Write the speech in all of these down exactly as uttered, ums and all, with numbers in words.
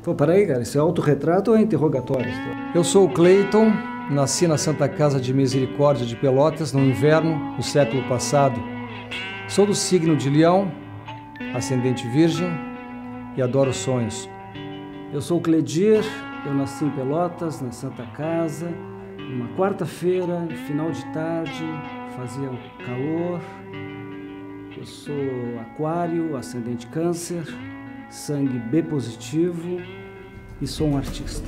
Pô, peraí, cara, isso é autorretrato ou é interrogatório? Eu sou o Cleiton, nasci na Santa Casa de Misericórdia de Pelotas no inverno do século passado. Sou do signo de Leão, ascendente virgem, e adoro sonhos. Eu sou o Cledir, eu nasci em Pelotas, na Santa Casa, numa quarta-feira, final de tarde, fazia um calor. Eu sou aquário, ascendente câncer, sangue B positivo e sou um artista.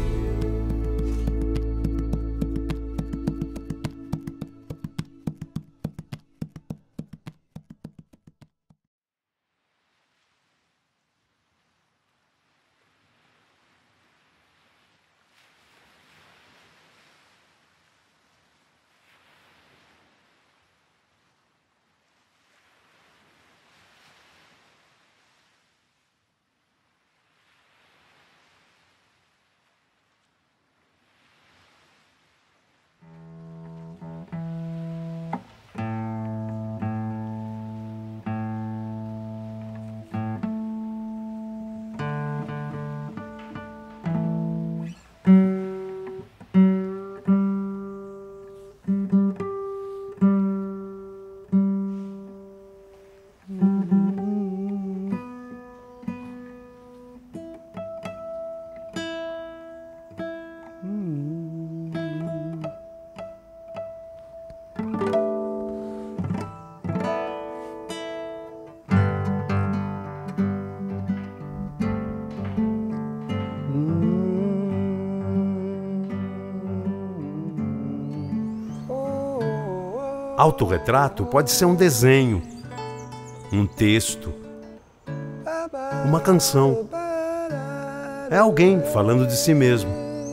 Autorretrato pode ser um desenho, um texto, uma canção. É alguém falando de si mesmo.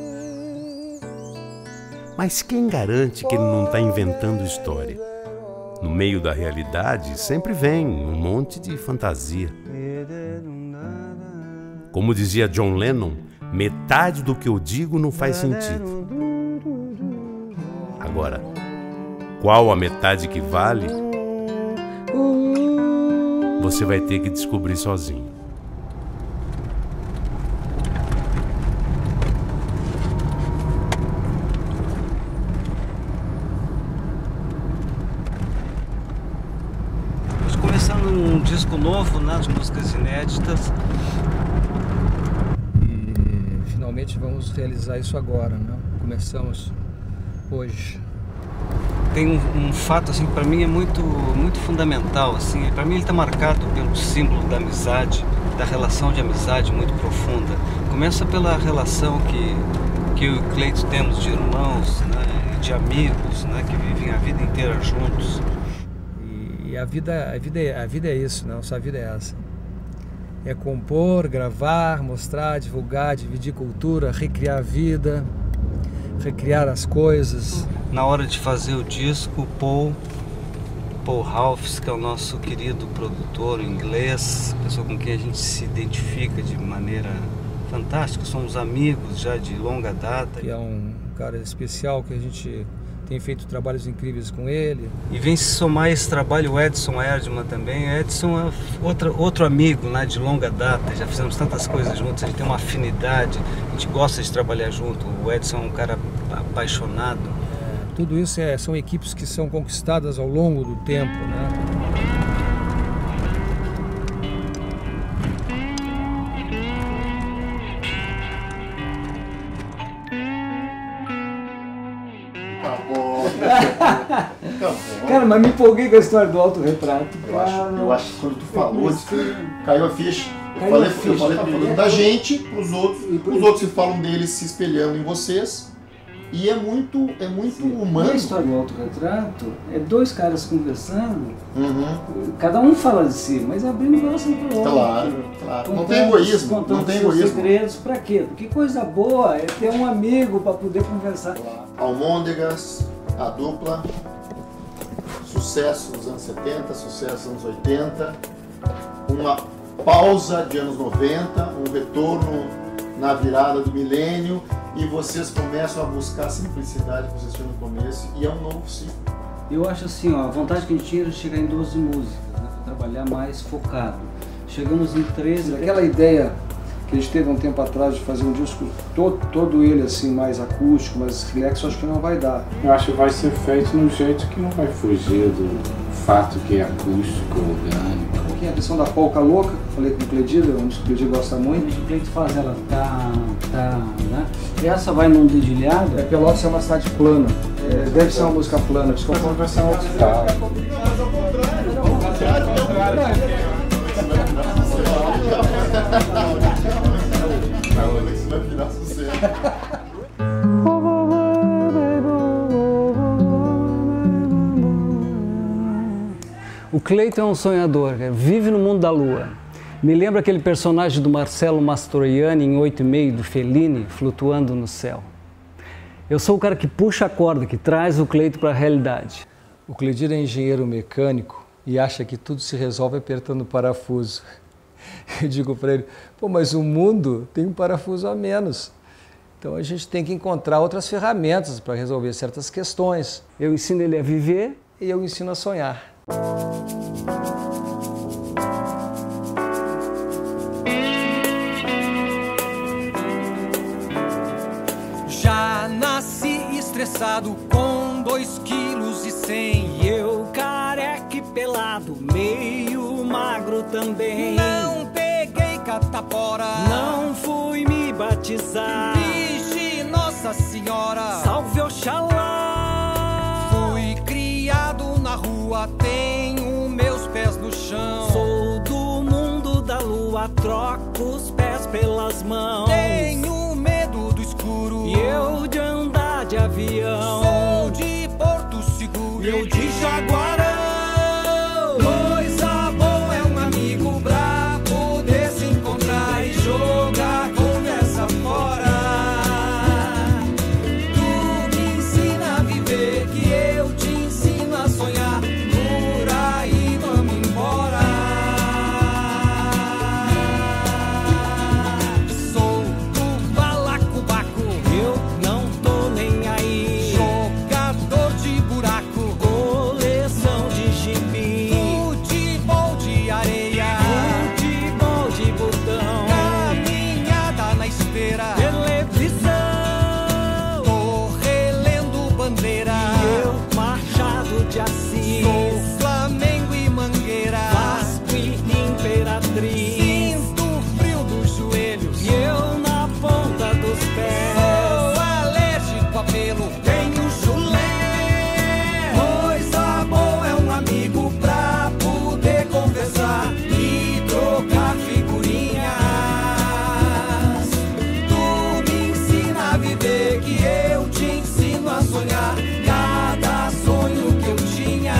Mas quem garante que ele não está inventando história? No meio da realidade sempre vem um monte de fantasia. Como dizia John Lennon, metade do que eu digo não faz sentido. Agora, qual a metade que vale? Você vai ter que descobrir sozinho. Estamos começando um disco novo, né, de músicas inéditas. E finalmente vamos realizar isso agora, né? Começamos hoje. Tem um, um fato assim que para mim é muito muito fundamental, assim, para mim ele está marcado pelo símbolo da amizade, da relação de amizade muito profunda. Começa pela relação que que eu e o Cleiton temos de irmãos, né, de amigos, né, que vivem a vida inteira juntos. E a vida a vida é, a vida é isso, né? Nossa vida é essa. É compor, gravar, mostrar, divulgar, dividir cultura, recriar a vida, recriar as coisas. Na hora de fazer o disco, o Paul, Paul Ralphs, que é o nosso querido produtor inglês, pessoa com quem a gente se identifica de maneira fantástica, somos amigos já de longa data. Que é um cara especial, que a gente tem feito trabalhos incríveis com ele. E vem se somar esse trabalho o Edson Erdmann também. Edson é outra, outro amigo, né, de longa data, já fizemos tantas coisas juntos, a gente tem uma afinidade, a gente gosta de trabalhar junto. O Edson é um cara apaixonado. Tudo isso é, são equipes que são conquistadas ao longo do tempo, né? Tá bom. Tá bom. Cara, mas me empolguei com a história do autorretrato. Eu acho, eu acho que quando tu falou, comecei... caiu a ficha. Eu Caiu falei, a ficha, eu falei tá falando falando. da gente, pros outros, E por os isso. outros se falam deles se espelhando em vocês. E é muito, é muito E humano. a história do autorretrato é dois caras conversando, Uhum. cada um fala de si, mas abrindo o coração pro outro. Claro, claro. Não Contando- tem egoísmo, contando não tem seus egoísmo. segredos, pra quê? Porque coisa boa é ter um amigo pra poder conversar. Almôndegas, a dupla, sucesso nos anos setenta, sucesso nos anos oitenta, uma pausa de anos noventa, um retorno na virada do milênio, e vocês começam a buscar a simplicidade que vocês tinham no começo, e é um novo ciclo. Eu acho assim, ó, a vontade que a gente tinha era chegar em doze músicas, né, pra trabalhar mais focado. Chegamos em treze, aquela ideia que a gente teve um tempo atrás de fazer um disco todo, todo ele assim, mais acústico, mais relax, acho que não vai dar. Eu acho que vai ser feito no jeito que não vai fugir do fato que é acústico, orgânico. Tem a questão da polca louca, falei com o Cledida, um dos que o Cledida gosta muito. O Cleito faz ela, tá, tá, né? Essa vai num dedilhado? É, Pelotas é uma cidade plana, é, deve ser uma música plana. Mas não vai ser um outro estado. O Cleito é um sonhador, vive no mundo da lua. Me lembra aquele personagem do Marcello Mastroianni em Oito e Meio, do Fellini, flutuando no céu. Eu sou o cara que puxa a corda, que traz o Cleito para a realidade. O Cledida é engenheiro mecânico e acha que tudo se resolve apertando o parafuso. Eu digo para ele, pô, mas o mundo tem um parafuso a menos. Então a gente tem que encontrar outras ferramentas para resolver certas questões. Eu ensino ele a viver e eu ensino a sonhar. Já nasci estressado com dois quilos e cem. E eu careca e pelado, meio magro também. Não peguei catapora, não fui me batizar. Vixe, Nossa Senhora, salve Oxalá. Fui criado na rua, tenho meus pés no chão. Sou do mundo da lua, troco os pés pelas mãos. Tenho medo do escuro e eu de andar de avião. Sou de Porto Seguro, eu de Jaguarão. Coisa boa é um amigo pra poder se encontrar e jogar conversa fora. Tu me ensina a viver, que eu te ensino a sonhar. Por aí vamos embora. Sou do balacobaco, eu não tô nem aí. Jogador de buraco, coleção de gibi. Futebol de areia, futebol de botão. Caminhada na esteira, televisão. Tô relendo bandeira, e eu Machado de Assis. Sou Flamengo e Mangueira, Vasco e Imperatriz. Sinto frio dos joelhos e eu na ponta dos pés. Sou alérgico a pelo, tenho chulé. Coisa boa é um amigo pra poder conversar e trocar figurinhas. Tu me ensina a viver, que eu te ensino a sonhar. Cada sonho que eu tinha,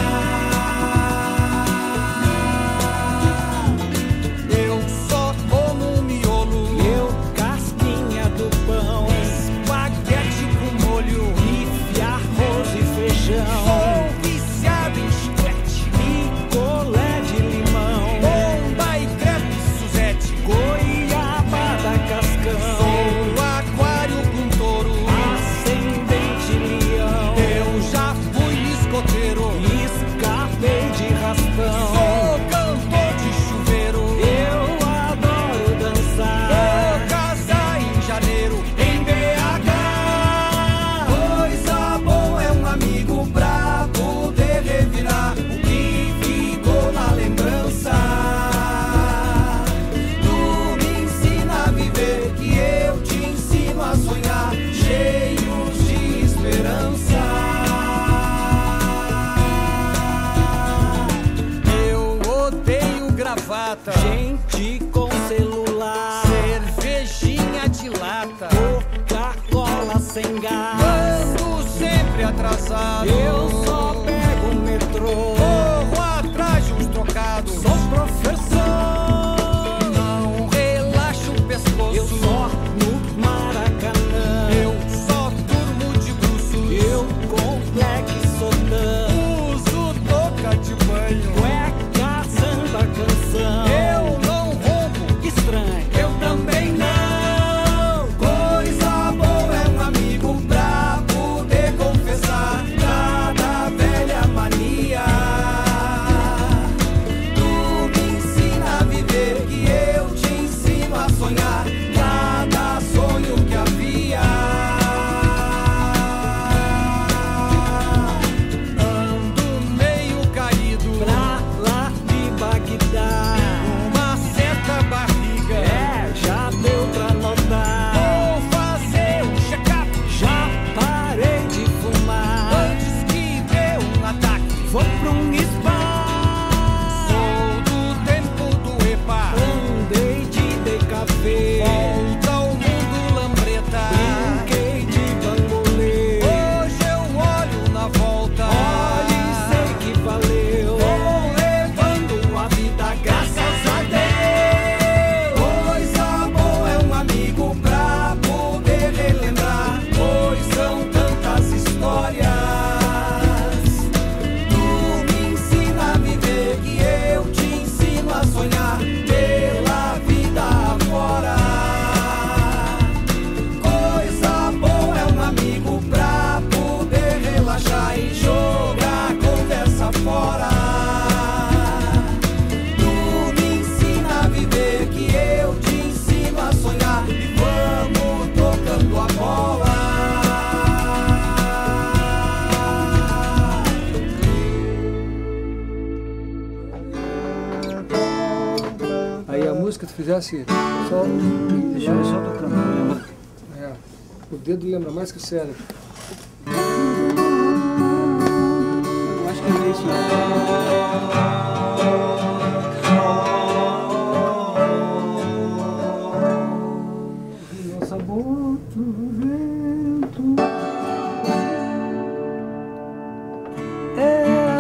eu só como miolo, eu casquinha do pão, espaguete com molho, bife, arroz e feijão. Sou viciado em chiclete, picolé de limão, bomba e crepe Suzete, goiabada cascão. Sou aquário com touro, ascendente leão. Eu já fui escoteiro, escapei de raspão. Sou cantor de chuveiro, eu adoro dançar. Vou casar em janeiro, em B H. Coisa boa é um amigo pra poder revirar o que ficou na lembrança. Tu me ensina a viver, que eu te ensino a sonhar, cheios de esperança. Eu odeio gravata, gente com celular, cervejinha de lata, Coca-Cola sem gás. Ando sempre atrasado, eu só pego o metrô, corro atrás de uns trocados. Sou professor, não relaxo o pescoço. Eu só no Maracanã, eu só durmo de bruços. Eu com black sotã, uso touca de banho, cueca, samba, canção. Eu não roubo, estranho, eu também não. Coisa boa é um amigo pra poder confessar cada velha mania. Tu me ensina sonhar pela vida fora. Coisa boa é um amigo pra poder relaxar e jogar a conversa fora. Tu me ensina a viver, que eu te ensino a sonhar, e vamos tocando a bola. Aí a música tu fizesse só... Deixa eu só tocando. É, o dedo lembra mais que o cérebro. Eu acho que é isso. O sabor do vento é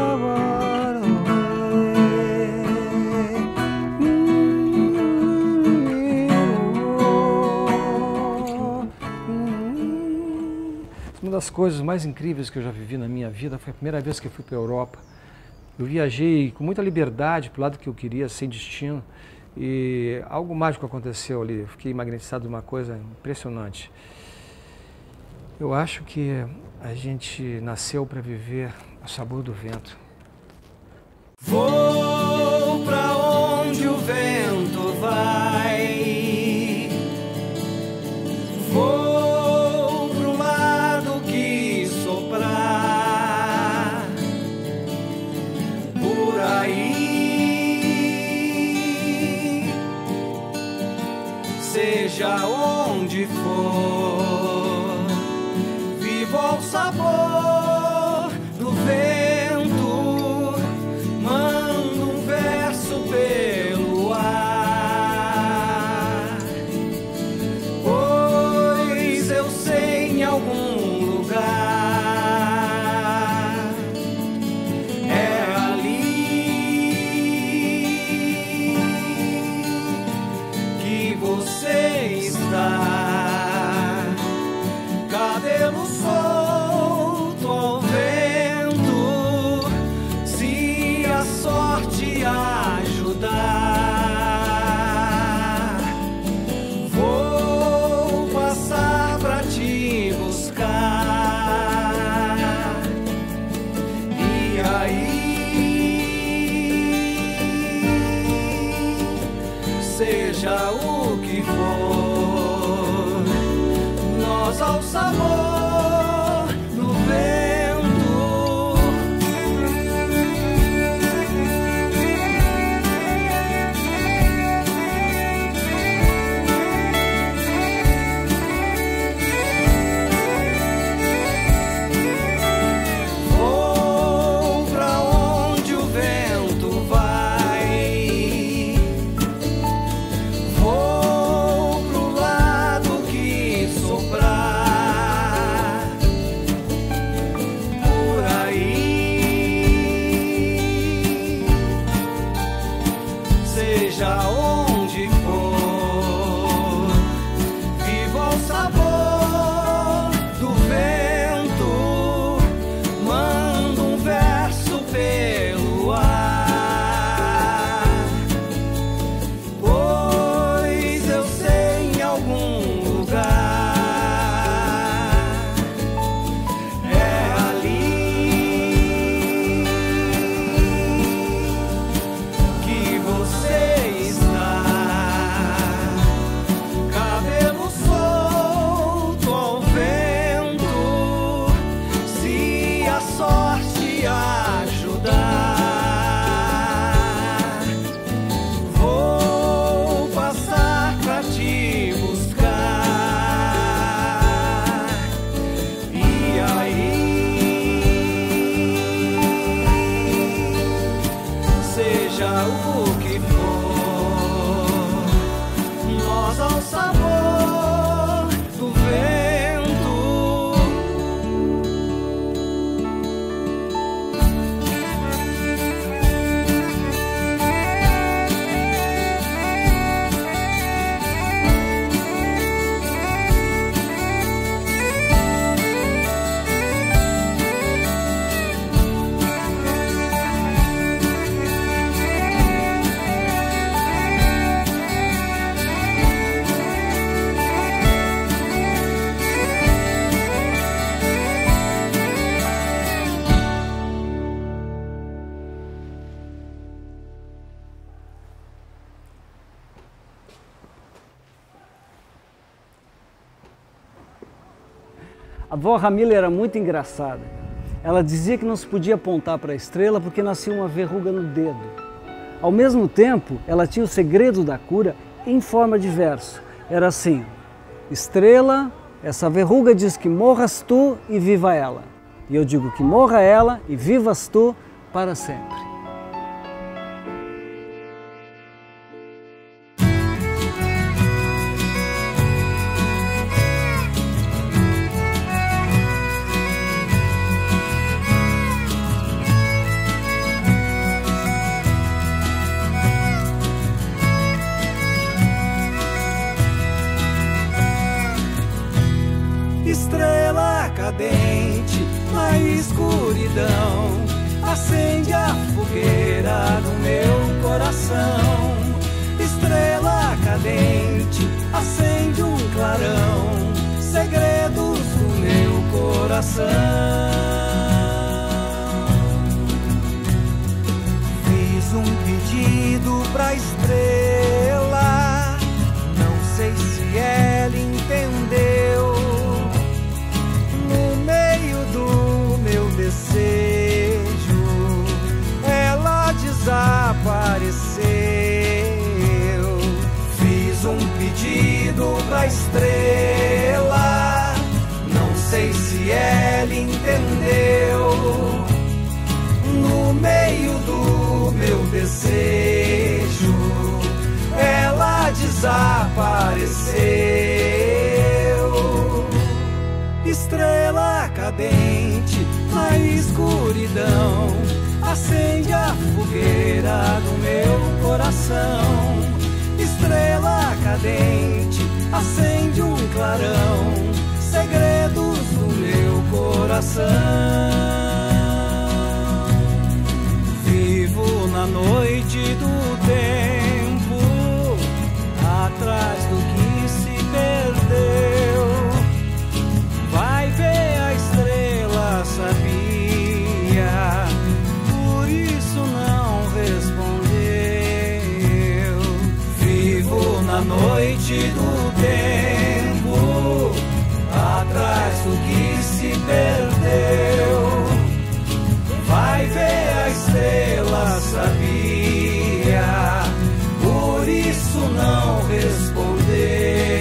uma das coisas mais incríveis que eu já vivi na minha vida. Foi a primeira vez que eu fui para a Europa. Eu viajei com muita liberdade para o lado que eu queria, sem destino, e algo mágico aconteceu ali. Eu fiquei magnetizado de uma coisa impressionante. Eu acho que a gente nasceu para viver o sabor do vento. Vou pra onde o vento vai. Vou pro lado que soprar. Por aí, seja onde for, vivo ao sabor do vento. Mando um verso pelo ar, pois eu sei em algum lugar é ali que você está. Cabelo solto ao vento, se a sorte ajudar, vou passar pra te buscar. E aí, seja o que for, nós ao sabor do vento. Vou pra onde o vento vai. Vou pro lado que soprar. Por aí, seja onde for, viva o sabor do vento. Mando um verso pelo ar, pois eu sei em algum lugar é ali que você está. Cabelo solto ao vento, se a sorte ajudar, vou passar pra te buscar. E aí, seja o que for, nós ao sabor do vento. A avó Ramila era muito engraçada. Ela dizia que não se podia apontar para a estrela porque nascia uma verruga no dedo. Ao mesmo tempo, ela tinha o segredo da cura em forma de verso. Era assim: estrela, essa verruga diz que morras tu e viva ela. E eu digo que morra ela e vivas tu para sempre. Estrela cadente na escuridão, acende a fogueira do meu coração. Estrela cadente, acende um clarão, segredos do meu coração. Fiz um pedido pra estrela, não sei se ela entendeu. Desejo, ela desapareceu. Fiz um pedido pra estrela, não sei se ela entendeu. No meio do meu desejo, ela desapareceu. Estrela cadente na escuridão, acende a fogueira do meu coração. Estrela cadente, acende um clarão, segredos do meu coração. Vivo na noite do tempo, atrás do que se perdeu. Vai ver a estrela, sabia, por isso não respondeu. Vivo na noite do tempo, atrás do que se perdeu. Vai ver a estrela, sabia, por isso não respondeu.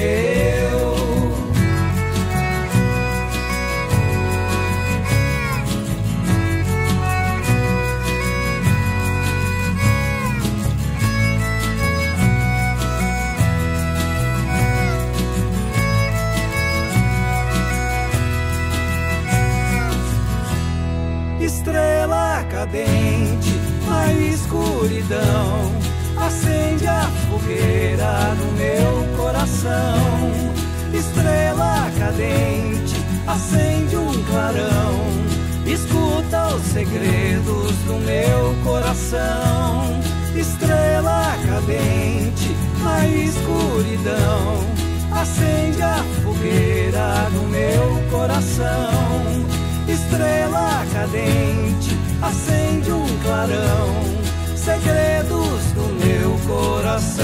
Estrela cadente na escuridão, acende a fogueira no meu coração. Estrela cadente, acende um clarão, escuta os segredos do meu coração. Estrela cadente na escuridão, acende a fogueira no meu coração. Estrela cadente, acende um clarão, segredos do meu coração.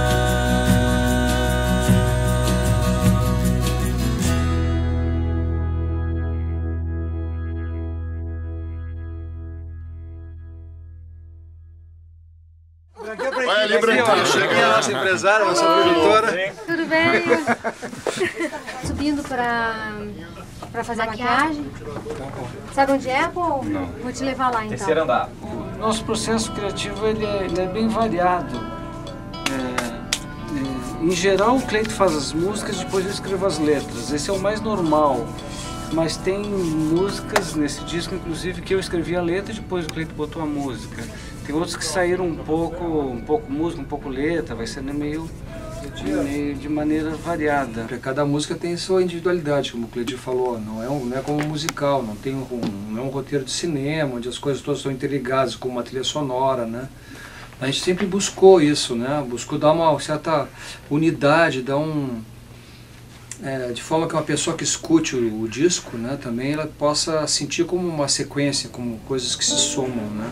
Vai ali, Branquinho, cheguei a nossa empresária, nossa produtora. Tudo bem? Subindo para para fazer a maquiagem. Sabe onde é, Paul? Não. Vou te levar lá, então. Terceiro andar. O nosso processo criativo ele é, ele é bem variado. É, é, em geral, o Cleito faz as músicas, depois eu escrevo as letras. Esse é o mais normal. Mas tem músicas nesse disco, inclusive, que eu escrevi a letra e depois o Cleito botou a música. Tem outros que saíram um pouco, um pouco música, um pouco letra, vai ser meio de, de maneira variada. Cada música tem sua individualidade, como o Cleitinho falou, não é, um, não é como um musical, não, tem um, não é um roteiro de cinema, onde as coisas todas estão interligadas com uma trilha sonora, né? A gente sempre buscou isso, né? Buscou dar uma certa unidade, dar um... É, de forma que uma pessoa que escute o, o disco, né, também ela possa sentir como uma sequência, como coisas que se somam, né?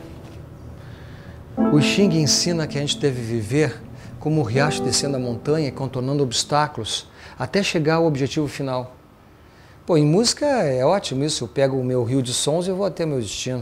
O Xing ensina que a gente deve viver como o riacho descendo a montanha e contornando obstáculos até chegar ao objetivo final. Pô, em música é ótimo isso. Eu pego o meu rio de sons e eu vou até o meu destino.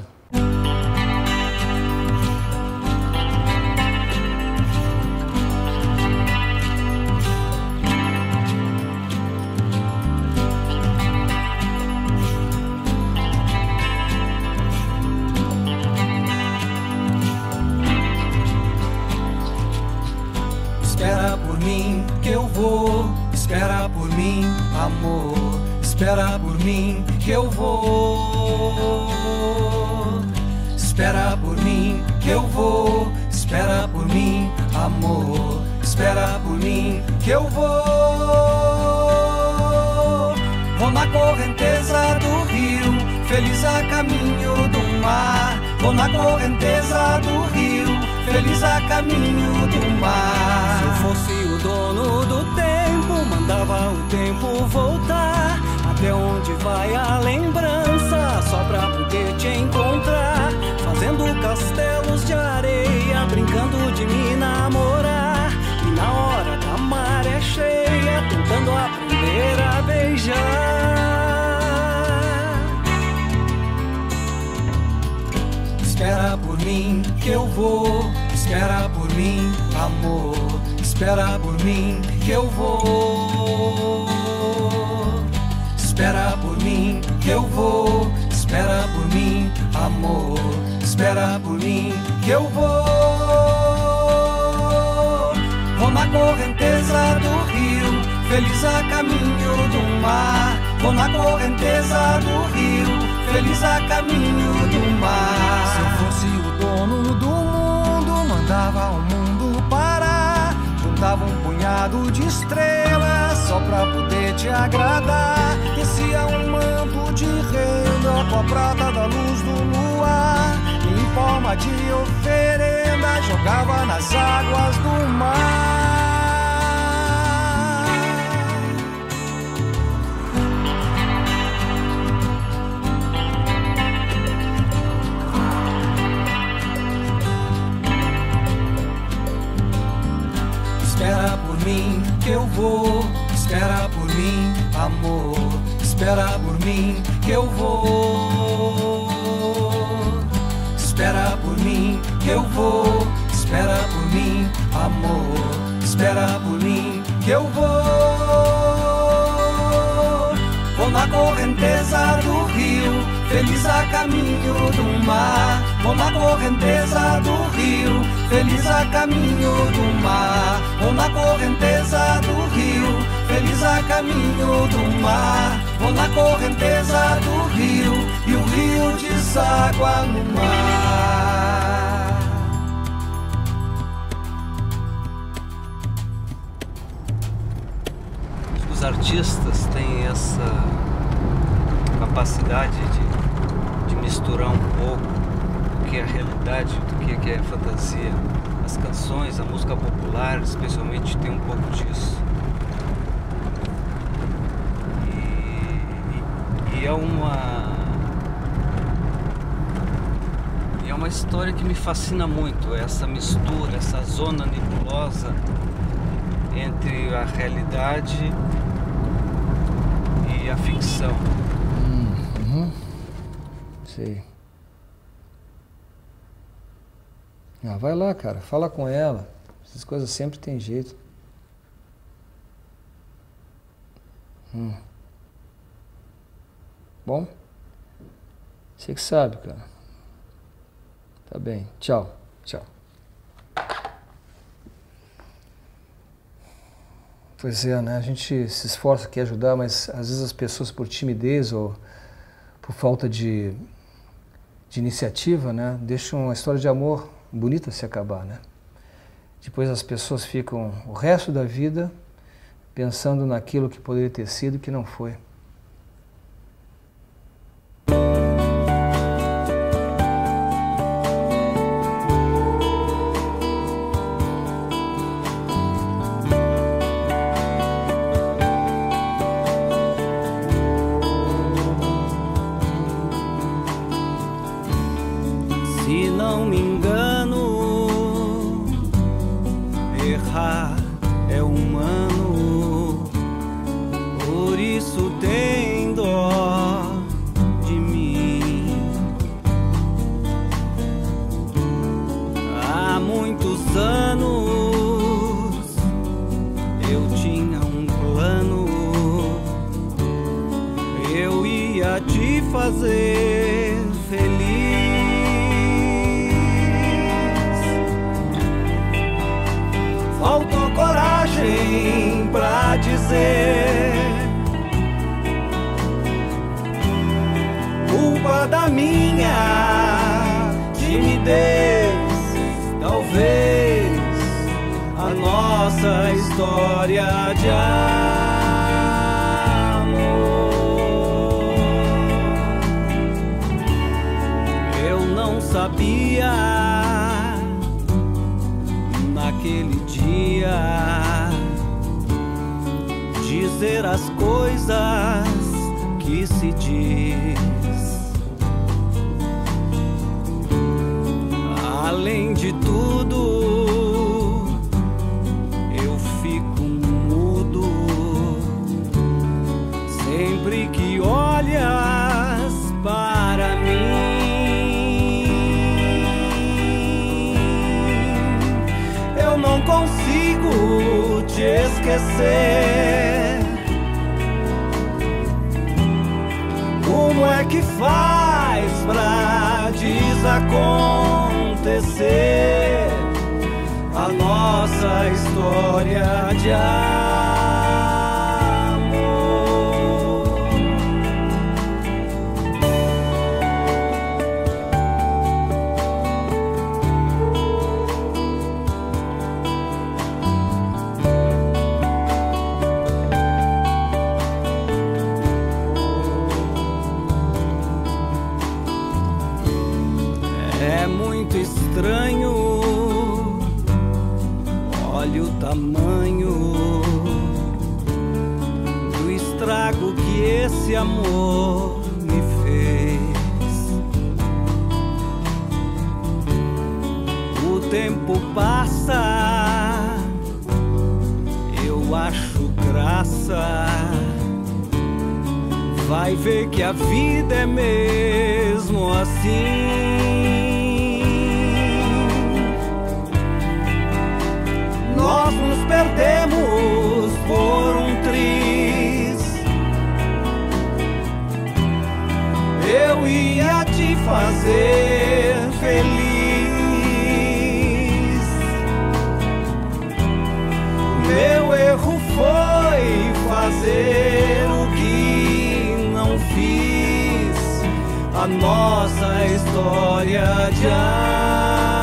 Espera por mim que eu vou, espera por mim, amor. Espera por mim que eu vou. Espera por mim que eu vou. Espera por mim, amor. Espera por mim que eu vou. Vou na correnteza do rio, feliz a caminho do mar. Vou na correnteza do rio, feliz a caminho do mar. Se eu fosse o dono do tempo, mandava o tempo voltar. Até onde vai a lembrança, só pra poder te encontrar. Fazendo castelos de areia, brincando de me namorar. E na hora da maré cheia, tentando aprender a beijar. Espera por mim que eu vou, espera por mim, amor. Espera por mim que eu vou. Espera por mim que eu vou. Espera por mim, amor. Espera por mim que eu vou. Vou na correnteza do rio, feliz a caminho do mar. Vou na correnteza do rio, feliz a caminho do mar. Se eu fosse o dono do mundo, mandava o mundo parar. Juntava um punhado de estrelas só pra poder te agradar. Descia um manto de renda com a prata da luz do luar. E em forma de oferenda jogava nas águas do mar. Espera por mim que eu vou, espera por mim, amor. Espera por mim que eu vou. Espera por mim que eu vou. Espera por mim, amor. Espera por mim que eu vou. Vou na correnteza do rio, feliz a caminho do mar. Vou na correnteza do rio, feliz a caminho do mar. Vou na correnteza do rio, feliz a caminho do mar. Vou na correnteza do rio e o rio deságua no mar. Os artistas têm essa capacidade de, de misturar um pouco o que é a realidade do que é a fantasia. As canções, a música popular, especialmente, tem um pouco disso. E, e é uma e é uma história que me fascina muito, essa mistura, essa zona nebulosa entre a realidade e a ficção. Uhum. Sei. Ah, vai lá, cara, fala com ela. Essas coisas sempre tem jeito. Hum. Bom? Você que sabe, cara. Tá bem. Tchau. Tchau. Pois é, né? A gente se esforça aqui a ajudar, mas às vezes as pessoas, por timidez ou por falta de, de iniciativa, né, deixam a história de amor bonita se acabar, né? Depois as pessoas ficam o resto da vida pensando naquilo que poderia ter sido e que não foi. Se não me engano, errar é humano, por isso tem dó. fazer feliz. Faltou coragem pra dizer, culpa da minha timidez, talvez a nossa história de amor. Eu não sabia naquele dia dizer as coisas que se diz. Além de tudo, eu fico mudo sempre que olhas para mim. Eu não consigo te esquecer. Como é que faz pra desacontecer a nossa história de amor? É muito estranho, olha o tamanho do estrago que esse amor me fez. O tempo passa, eu acho graça, vai ver que a vida é mesmo assim. Nós nos perdemos por um triz. Eu ia te fazer feliz. Meu erro foi fazer o que não fiz. A nossa história de amor.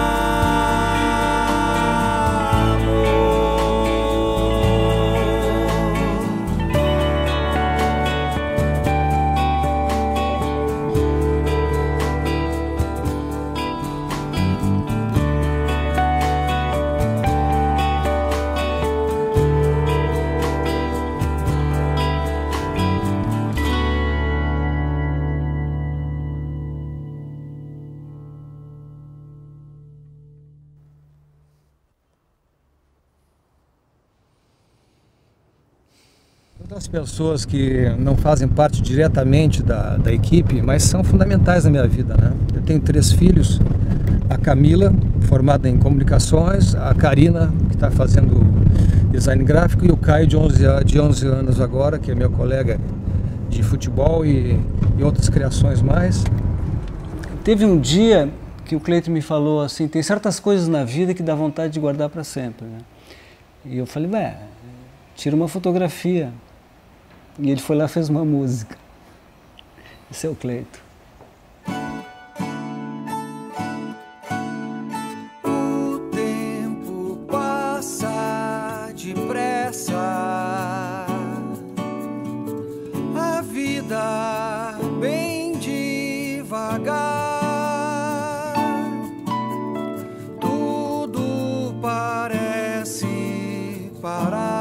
Das pessoas que não fazem parte diretamente da, da equipe, mas são fundamentais na minha vida, né? Eu tenho três filhos, a Camila, formada em comunicações, a Karina, que está fazendo design gráfico, e o Caio, de onze, de onze anos agora, que é meu colega de futebol e, e outras criações mais. Teve um dia que o Cleiton me falou assim, tem certas coisas na vida que dá vontade de guardar para sempre, né? E eu falei, ué, tira uma fotografia. E ele foi lá e fez uma música. Esse é o Cleiton. O tempo passa depressa, a vida bem devagar, tudo parece parar.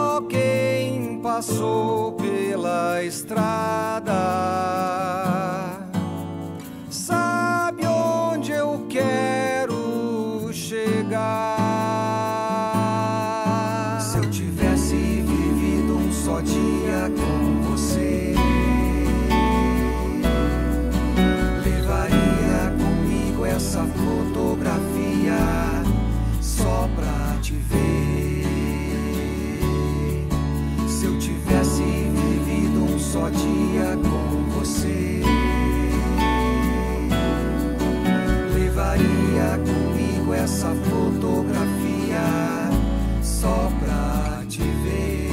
Passou pela estrada dia com você. Levaria comigo essa fotografia só pra te ver.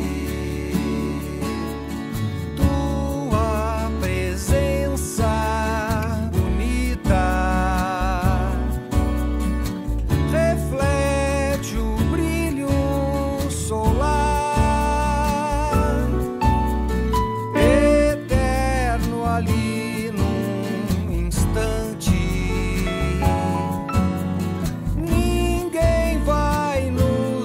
Tua presença bonita reflete o brilho solar, eterno ali num instante. Ninguém vai nos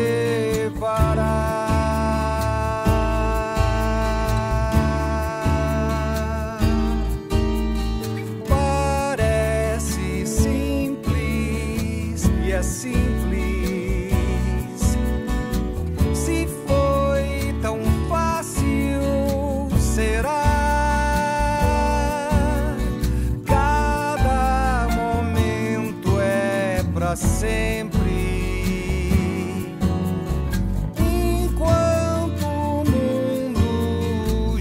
separar. Parece simples e é simples. Se foi tão fácil, será? Cada momento é pra sempre. Enquanto o mundo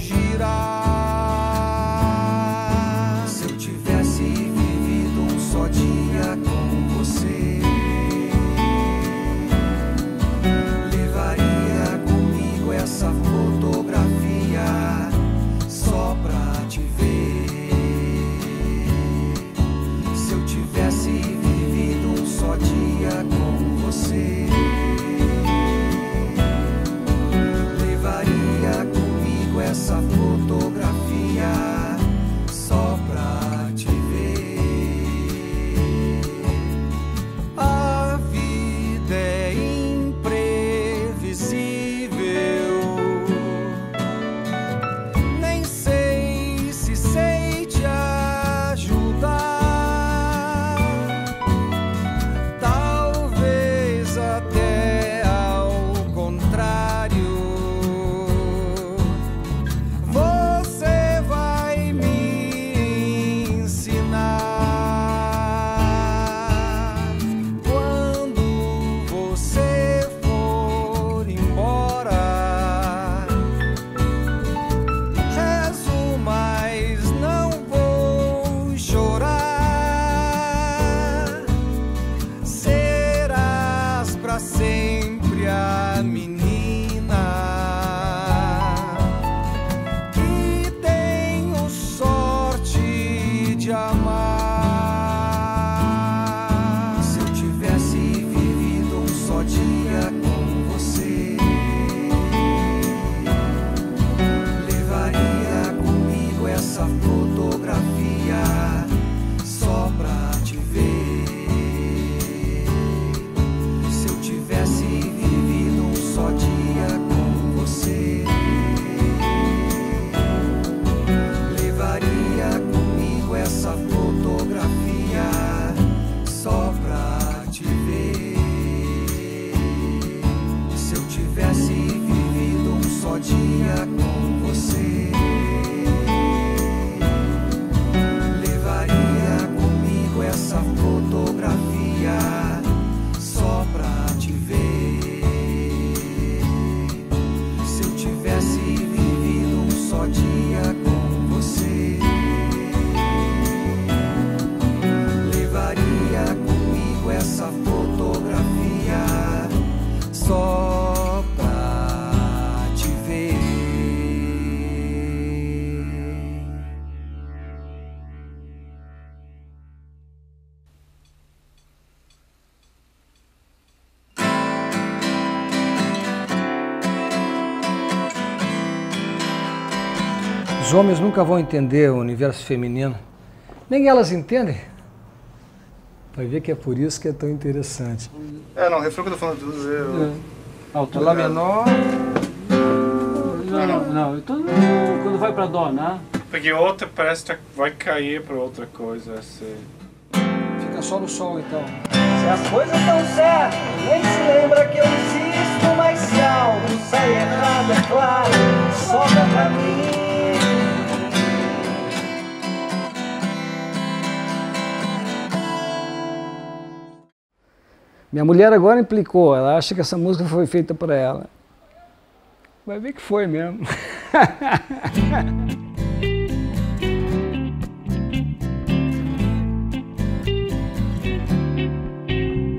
girar. Se eu tivesse vivido um só dia com você, levaria comigo essa fotografia só pra te ver. Se eu tivesse vivido um só dia com você, levaria comigo essa fotografia só pra te ver. A vida é imprevisível. Nem sei se sei te ajudar. Talvez até ao contrário. Você vai me ensinar. Quando você for embora, rezo, mas não vou chorar. Serás pra sempre a menina que tenho sorte de amar. Se eu tivesse vivido um só dia com você, levaria comigo essa fotografia só pra te ver. Se eu tivesse vivido um só dia com você, levaria comigo essa fotografia só pra te ver. Se eu tivesse vivido um só dia com você, levaria comigo essa fotografia só pra te ver. Se eu tivesse vivido um só dia com você, levaria comigo essa fotografia só pra te ver. Os homens nunca vão entender o universo feminino. Nem elas entendem. Vai ver que é por isso que é tão interessante. É, não, o refrão que eu tô falando tudo eu... É. Altura. Lá menor. Não, não, não. Então, quando vai pra Dó, né? Porque outra parece que vai cair pra outra coisa. Assim. Fica só no sol, então. Se as coisas estão certas, nem se lembra que eu insisto, mas se algo sai errado, é claro, sobra pra mim. Minha mulher agora implicou, ela acha que essa música foi feita para ela. Vai ver que foi mesmo.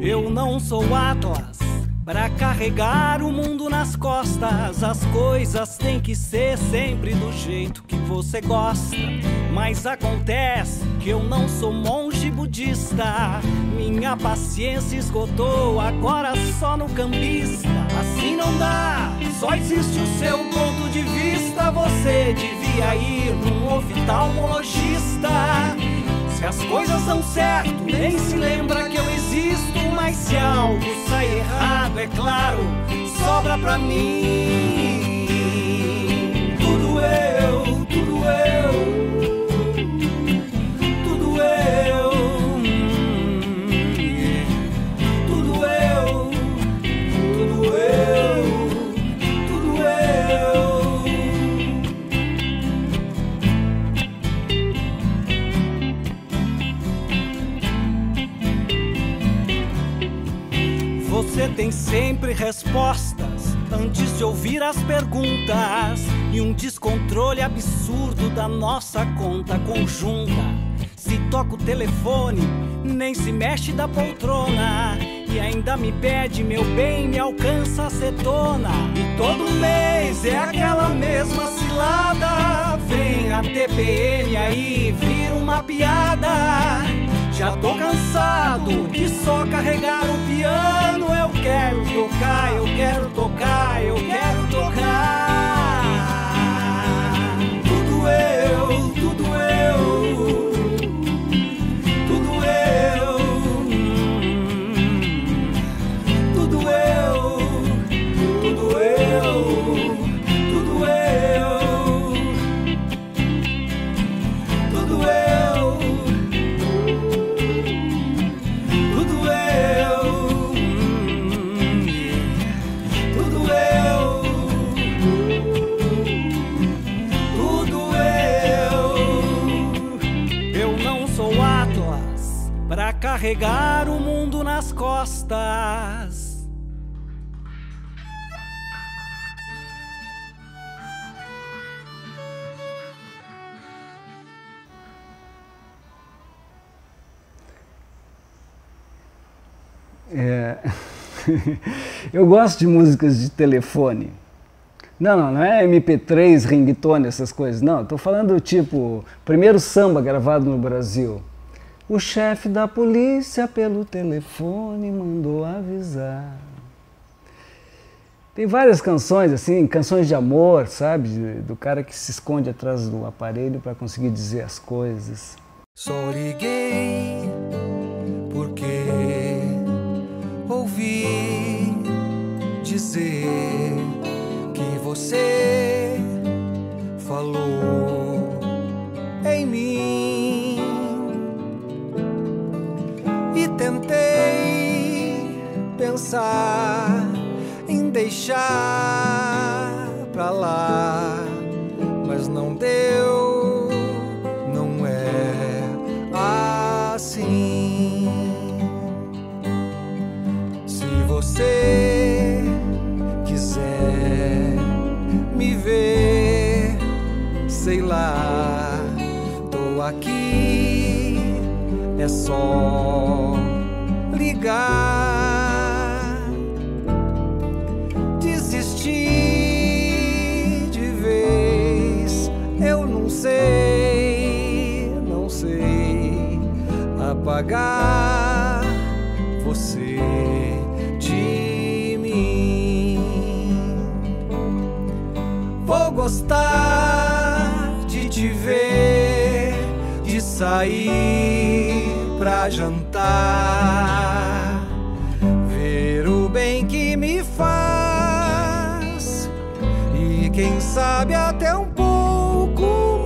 Eu não sou Atlas pra carregar o mundo nas costas. As coisas têm que ser sempre do jeito que você gosta. Mas acontece que eu não sou monge budista. Minha paciência esgotou, agora só no cambista. Assim não dá, só existe o seu ponto de vista. Você devia ir num oftalmologista. Se as coisas dão certo, nem se lembra que eu existo. Mas se algo sai errado, é claro, sobra pra mim. Tudo eu, tudo eu. Você tem sempre respostas antes de ouvir as perguntas e um descontrole absurdo da nossa conta conjunta. Se toca o telefone, nem se mexe da poltrona e ainda me pede, meu bem, me alcança a acetona. E todo mês é aquela mesma cilada. Vem a T P M aí, vira uma piada. Já tô cansado de só carregar o piano. Eu quero tocar, eu quero tocar, eu quero tocar. Tudo eu, tudo eu. Tudo eu. Tudo eu. Tudo eu. Tudo eu. Tudo eu. Pra carregar o mundo nas costas. É... Eu gosto de músicas de telefone. Não, não, não é M P três, ringtone, essas coisas. Não, estou falando tipo, primeiro samba gravado no Brasil. O chefe da polícia pelo telefone mandou avisar. Tem várias canções assim, canções de amor, sabe? Do cara que se esconde atrás do aparelho para conseguir dizer as coisas. Só liguei porque ouvi dizer que você falou em mim. E tentei pensar em deixar pra lá, mas não deu, não é assim. Se você quiser me ver, sei lá, tô aqui, é só ligar. Desistir de vez, eu não sei, não sei apagar você de mim. Vou gostar de te ver, de sair pra jantar, ver o bem que me faz e quem sabe até um pouco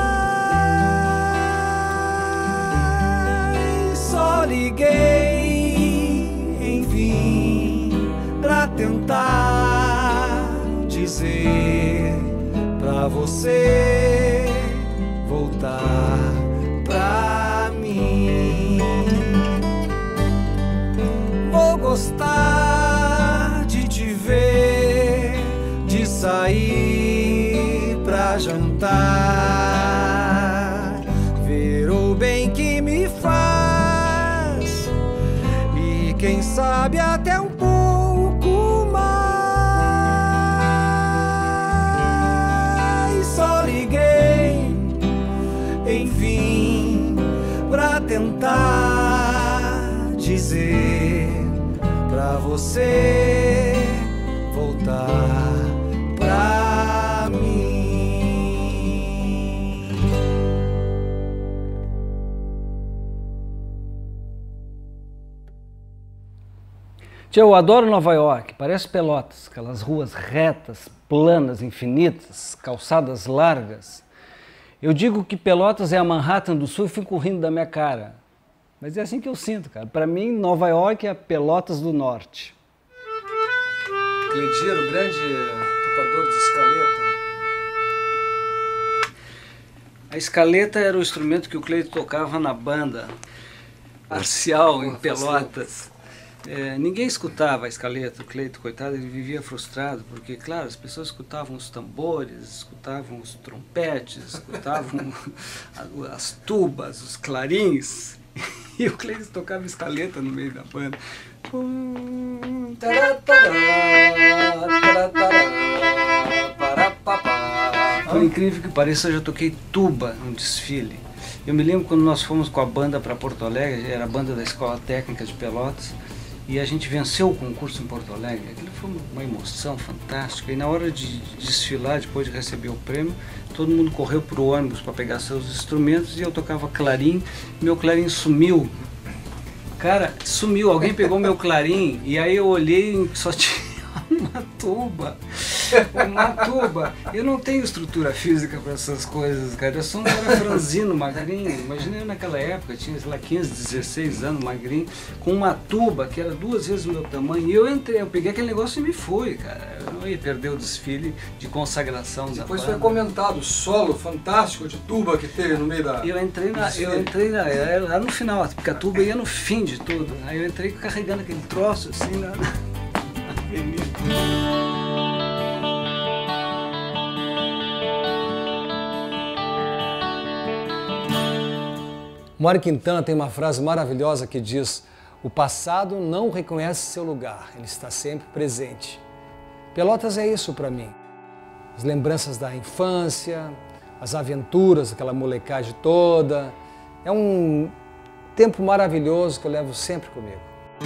mais. Só liguei, enfim, pra tentar dizer pra você voltar pra mim. Vou gostar de te ver, de sair pra jantar, ver o bem que me faz e quem sabe até um pouco mais. Só liguei, enfim, pra tentar dizer pra você voltar pra mim. Tia, eu adoro Nova York, parece Pelotas, aquelas ruas retas, planas, infinitas, calçadas largas. Eu digo que Pelotas é a Manhattan do Sul e fico rindo da minha cara. Mas é assim que eu sinto, cara. Para mim, Nova York é a Pelotas do Norte. Cleidir, grande tocador de escaleta. A escaleta era o instrumento que o Cleito tocava na banda marcial em Pelotas. É, ninguém escutava a escaleta, o Cleito, coitado, ele vivia frustrado, porque, claro, as pessoas escutavam os tambores, escutavam os trompetes, escutavam as tubas, os clarins, e o Cleito tocava escaleta no meio da banda. Por incrível que pareça, eu já toquei tuba num desfile. Eu me lembro quando nós fomos com a banda para Porto Alegre, era a banda da Escola Técnica de Pelotas, e a gente venceu o concurso em Porto Alegre. Aquilo foi uma emoção fantástica. E na hora de desfilar, depois de receber o prêmio, todo mundo correu para o ônibus para pegar seus instrumentos e eu tocava clarim. Meu clarim sumiu. Cara, sumiu. Alguém pegou meu clarim e aí eu olhei e só tinha uma tuba. Uma tuba. Eu não tenho estrutura física para essas coisas, cara. Eu sou um cara franzino, magrinho. Imagina eu naquela época, tinha, sei lá, quinze, dezesseis anos, magrinho, com uma tuba que era duas vezes o meu tamanho. E eu entrei, eu peguei aquele negócio e me fui, cara. Eu não ia perder o desfile de consagração da banda. Depois foi comentado o solo fantástico de tuba que teve no meio da... Eu entrei na, eu entrei na, lá no final, porque a tuba ia no fim de tudo. Aí eu entrei carregando aquele troço assim na, na avenida. Mário Quintana tem uma frase maravilhosa que diz: o passado não reconhece seu lugar, ele está sempre presente. Pelotas é isso para mim. As lembranças da infância, as aventuras, aquela molecagem toda. É um tempo maravilhoso que eu levo sempre comigo.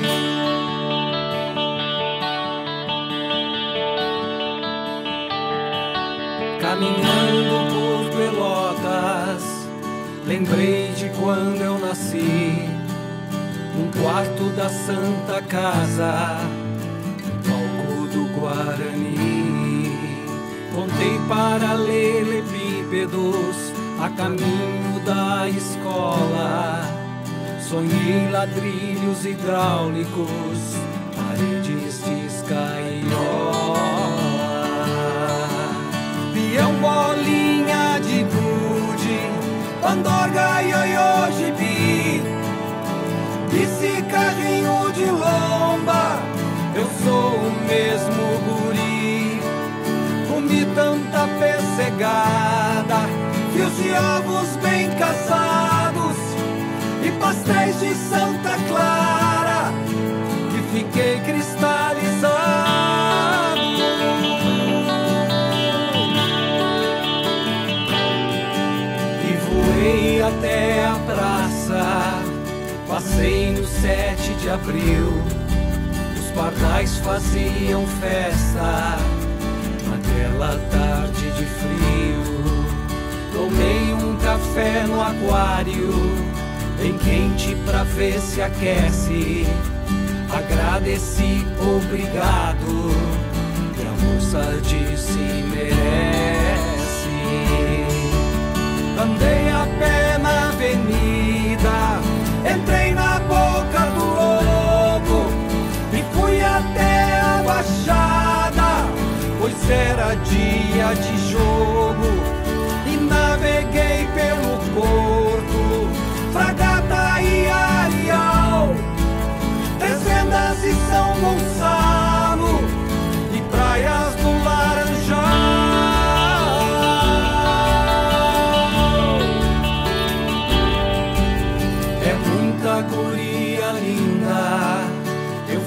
Caminhando por Pelotas, lembrei de quando eu nasci, num quarto da Santa Casa, palco do Guarani. Contei paralelepípedos a caminho da escola, sonhei ladrilhos hidráulicos, paredes de escaiola, peão, bolinha de gude, pandorga, ioiô, gibi, bici, carrinho de lomba, eu sou o mesmo guri. Comi tanta pessegada, fios de ovos bem caçados e pastéis de Santa Clara, que fiquei cristalizado. E voei até a praça, passei no sete de abril, os pardais faziam festa naquela tarde de frio. Tomei um café no aquário, bem quente pra ver se aquece. Agradeci, obrigado, e a moça disse merece. Andei a pé na avenida, entrei na boca do lobo e fui até a Baixada, pois era dia de jogo. E naveguei pelo Porto, Fragata e Areal, Três Vendas e São Gonçalo e praias do Laranjal. É muita guria linda, eu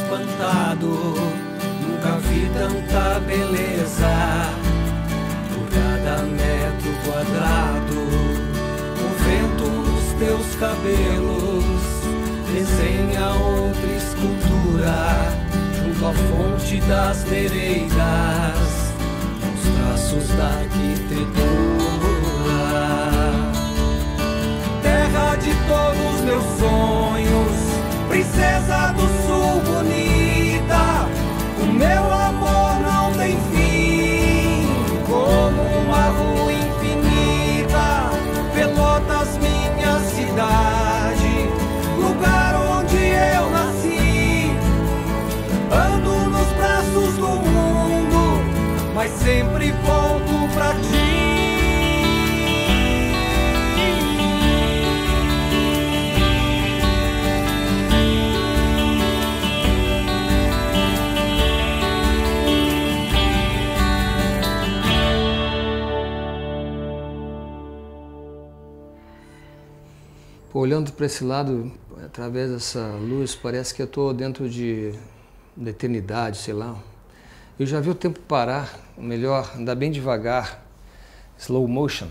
espantado, nunca vi tanta beleza. Por cada metro quadrado, o vento nos teus cabelos desenha outra escultura junto à fonte das nereidas, os traços da arquitetura. Terra de todos meus sonhos, princesa do sul bonita, o meu amor não tem fim, como uma rua infinita. Pelotas, minha cidade, lugar onde eu nasci. Ando nos braços do mundo, mas sempre volto pra ti. Pô, olhando para esse lado, através dessa luz, parece que eu estou dentro de da eternidade, sei lá. Eu já vi o tempo parar, ou melhor, andar bem devagar, slow motion.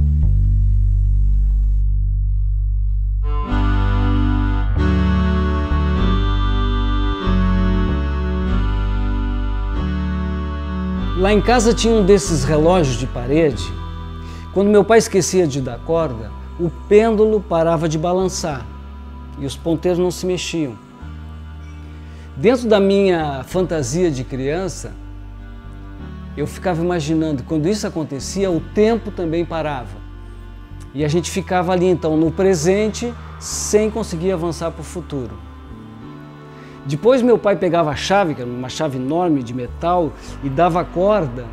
Lá em casa tinha um desses relógios de parede. Quando meu pai esquecia de dar corda, o pêndulo parava de balançar e os ponteiros não se mexiam. Dentro da minha fantasia de criança, eu ficava imaginando, quando isso acontecia, o tempo também parava. E a gente ficava ali então no presente, sem conseguir avançar para o futuro. Depois meu pai pegava a chave, que era uma chave enorme de metal, e dava a corda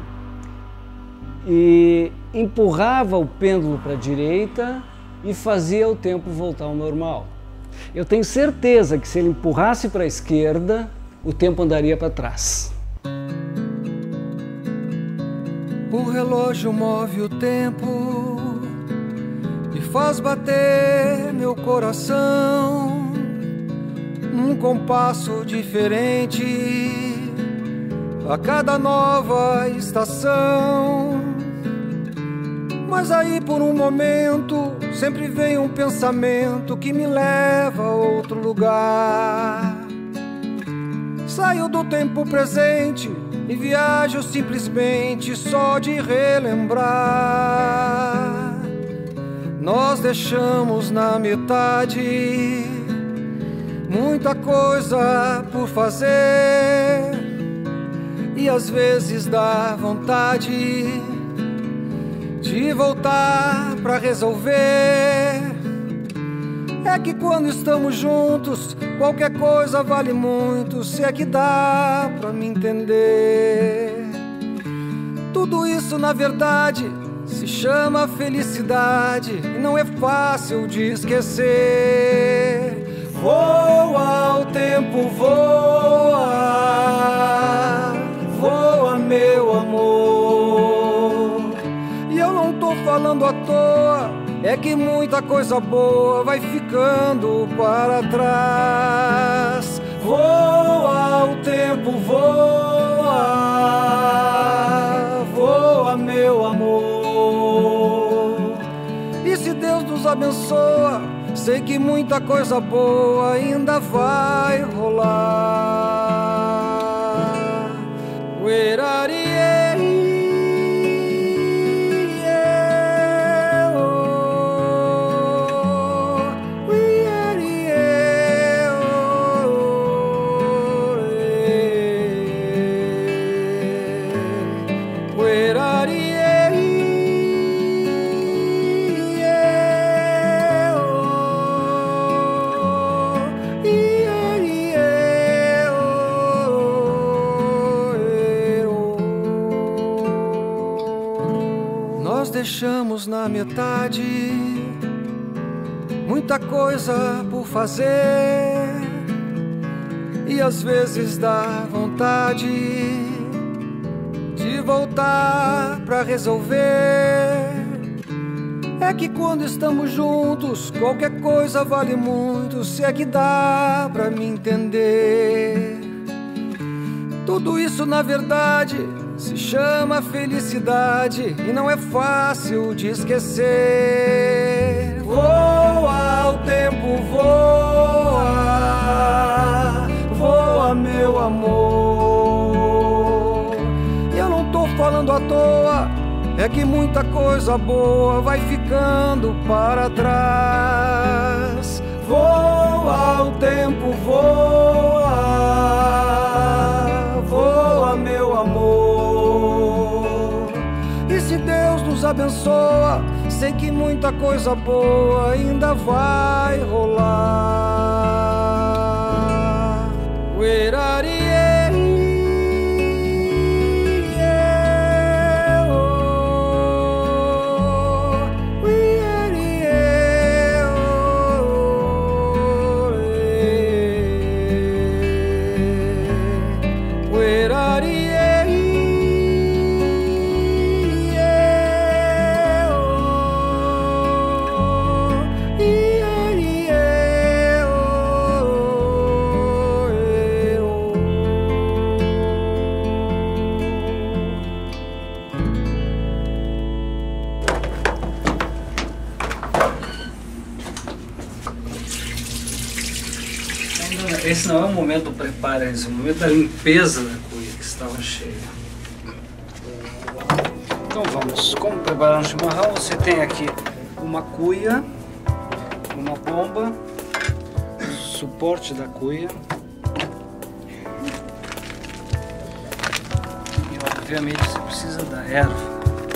e empurrava o pêndulo para a direita e fazia o tempo voltar ao normal. Eu tenho certeza que se ele empurrasse para a esquerda, o tempo andaria para trás. O relógio move o tempo e faz bater meu coração num compasso diferente a cada nova estação. Mas aí por um momento sempre vem um pensamento que me leva a outro lugar. Saio do tempo presente e viajo simplesmente só de relembrar. Nós deixamos na metade muita coisa por fazer e às vezes dá vontade de voltar pra resolver. É que quando estamos juntos, qualquer coisa vale muito, se é que dá pra me entender. Tudo isso na verdade se chama felicidade e não é fácil de esquecer. Voa, o tempo voa, voa meu amor. E eu não tô falando à toa, é que muita coisa boa vai ficando para trás. Voa, o tempo voa, voa meu amor. E se Deus nos abençoa, sei que muita coisa boa ainda vai rolar. Uerarie. Deixamos na metade muita coisa por fazer e às vezes dá vontade de voltar pra resolver. É que quando estamos juntos, qualquer coisa vale muito, se é que dá pra me entender. Tudo isso na verdade se chama felicidade e não é fácil de esquecer. Voa, o tempo voa, voa meu amor. E eu não tô falando à toa, é que muita coisa boa vai ficando para trás. Voa, o tempo voa, voa meu amor. E se Deus nos abençoa, sei que muita coisa boa ainda vai rolar. Uerarie. Esse não é o momento do preparo, esse é o momento da limpeza da cuia que estava cheia. Então vamos, como preparar um chimarrão? Você tem aqui uma cuia, uma bomba, suporte da cuia e obviamente você precisa da erva.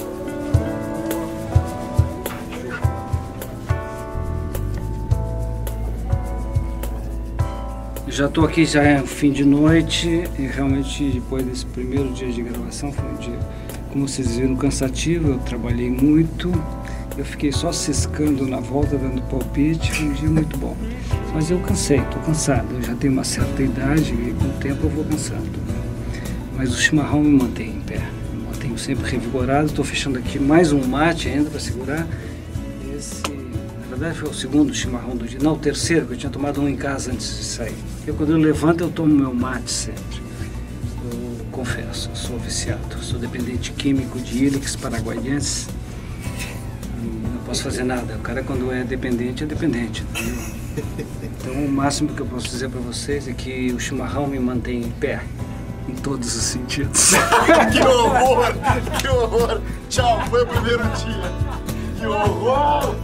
Já estou aqui, já é fim de noite e realmente depois desse primeiro dia de gravação foi um dia, como vocês viram, cansativo. Eu trabalhei muito, eu fiquei só ciscando na volta, dando palpite, foi um dia muito bom. Mas eu cansei, estou cansado, eu já tenho uma certa idade e com o tempo eu vou cansando. Mas o chimarrão me mantém em pé, me mantenho sempre revigorado. Estou fechando aqui mais um mate ainda para segurar. Esse, na verdade, foi o segundo chimarrão do dia, não, o terceiro, que eu tinha tomado um em casa antes de sair. Eu, quando eu levanto, eu tomo meu mate sempre. Eu confesso, eu sou viciado, sou dependente químico de Ilix paraguaiense. Não posso fazer nada. O cara, quando é dependente, é dependente. Entendeu? Então, o máximo que eu posso dizer para vocês é que o chimarrão me mantém em pé, em todos os sentidos. Que horror! Que horror! Tchau, foi o primeiro dia. Que horror!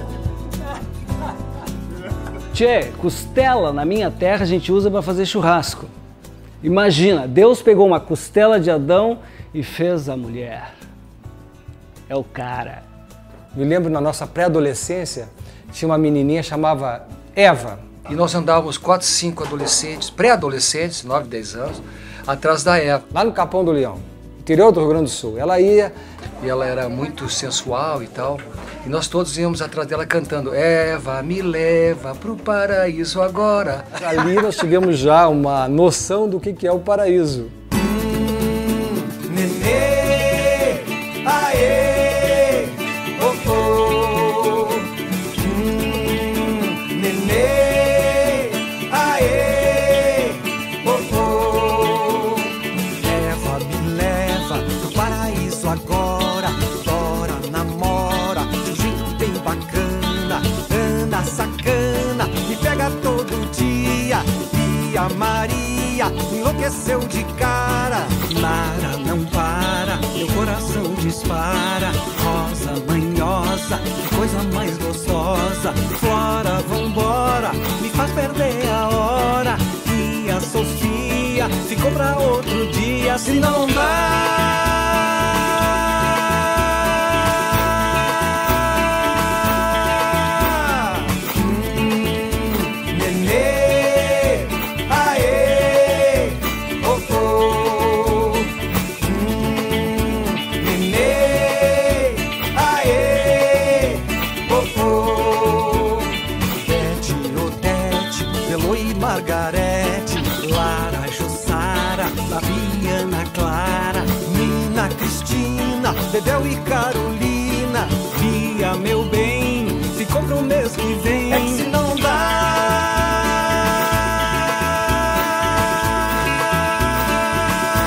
Tchê, costela na minha terra a gente usa para fazer churrasco. Imagina, Deus pegou uma costela de Adão e fez a mulher. É o cara. Me lembro na nossa pré-adolescência, tinha uma menininha chamava Eva. E nós andávamos quatro, cinco adolescentes, pré-adolescentes, nove, dez anos, atrás da Eva, lá no Capão do Leão, interior do Rio Grande do Sul. Ela ia e ela era muito sensual e tal. E nós todos íamos atrás dela cantando Eva, me leva pro paraíso agora. Ali nós tivemos já uma noção do que é o paraíso. Hum, nenê, aê, oh, oh. Hum, nenê, aê, oh, oh. Eva, me leva pro paraíso agora. Bora, namora, de um jeito bem bacana. Ana sacana, me pega todo dia. E a Maria enlouqueceu de cara. Mara não para, meu coração dispara. Rosa manhosa, que coisa mais gostosa. Flora, vambora, me faz perder a hora. E a Sofia ficou pra outro dia, se não dá. Margarete, Lara, Jussara, Fabiana, Clara, Nina, Cristina, Bebel e Carolina. Bia, meu bem, ficou pro mês que vem. É que se não dá.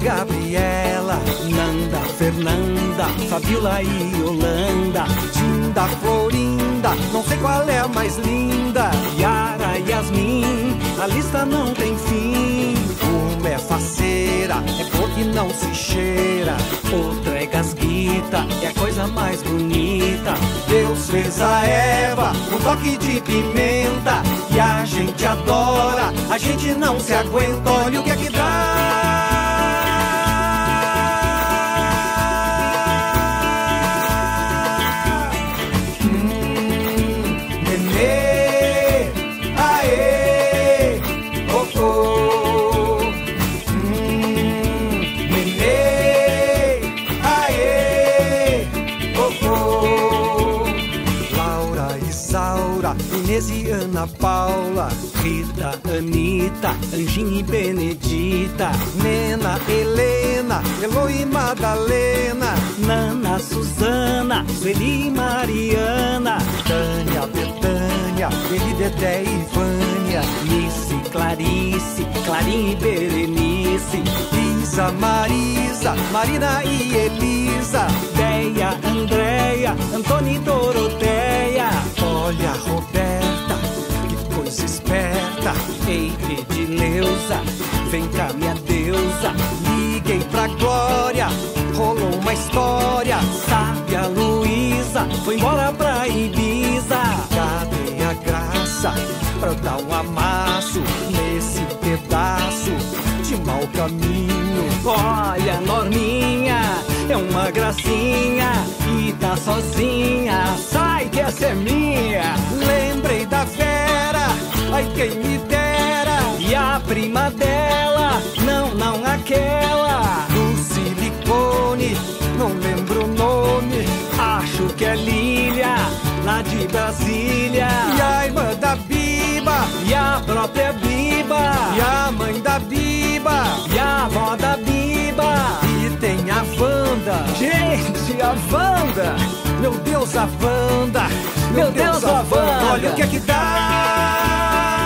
Gabriela, Nanda, Fernanda, Fabiola e Holanda, Dinda, Florinda, não sei qual é a mais linda, Yara, Yasmin, a lista não tem fim. Uma é faceira, é flor que não se cheira, outra é gasguita, é a coisa mais bonita. Deus fez a Eva com um toque de pimenta e a gente adora, a gente não se aguenta, olha o que é que dá. Inês e Ana Paula, Rita, Anitta, Anjinha e Benedita, Nena, Helena, Elo e Madalena, Nana, Suzana, Sueli e Mariana, Tânia, Betânia, Eli, Dedé e Vânia, Nice, Clarice, Clarinha e Berenice, Isa, Marisa, Marina e Elisa, Deia, Andréia, Antônia e Doroteia. Olha, Roberta, que coisa esperta. Ei, Edileuza, vem cá, minha deusa. Liguei pra Glória, rolou uma história. Sabe, a Luísa foi embora pra Ibiza. Cadê a graça pra eu dar um amasso nesse pedaço de mau caminho? Olha, Norminha, é uma gracinha e tá sozinha. Sai que essa é minha. Lembrei da Vera, ai quem me dera. E a prima dela, não, não aquela do silicone, não lembro o nome. Acho que é Lília, lá de Brasília. E a irmã da Biba, e a própria Biba, e a mãe da Biba, e a avó da Biba. E tem a Wanda, gente, a Wanda. Meu Deus, a Wanda, meu, meu Deus, Deus, a Wanda. Olha o que é que dá.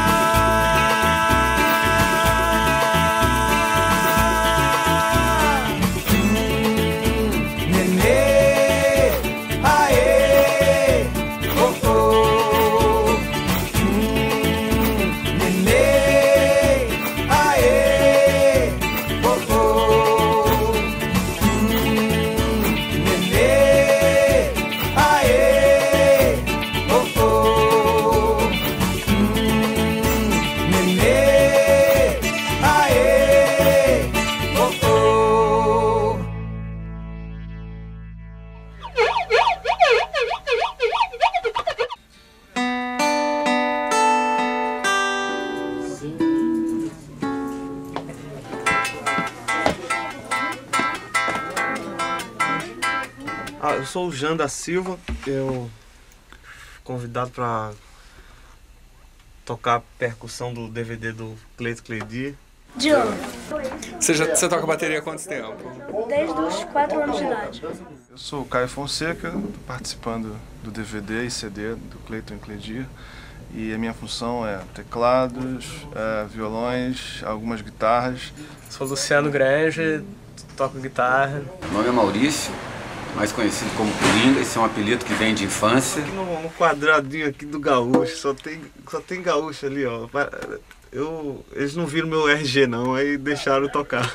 Ah, eu sou o Jean da Silva, eu fui convidado para tocar a percussão do D V D do Cleito Cleidi. John. Você, já, você toca bateria há quanto tempo? Desde os quatro anos de idade. Eu sou o Caio Fonseca, tô participando do D V D e C D do Cleiton Cleidi. E a minha função é teclados, é, violões, algumas guitarras. Sou Luciano Granja, toco guitarra. Meu nome é Maurício, mais conhecido como Coringa, esse é um apelido que vem de infância. Aqui no, no quadradinho aqui do gaúcho, só tem, só tem gaúcho ali, ó. Eu, eles não viram meu R G não, aí deixaram tocar.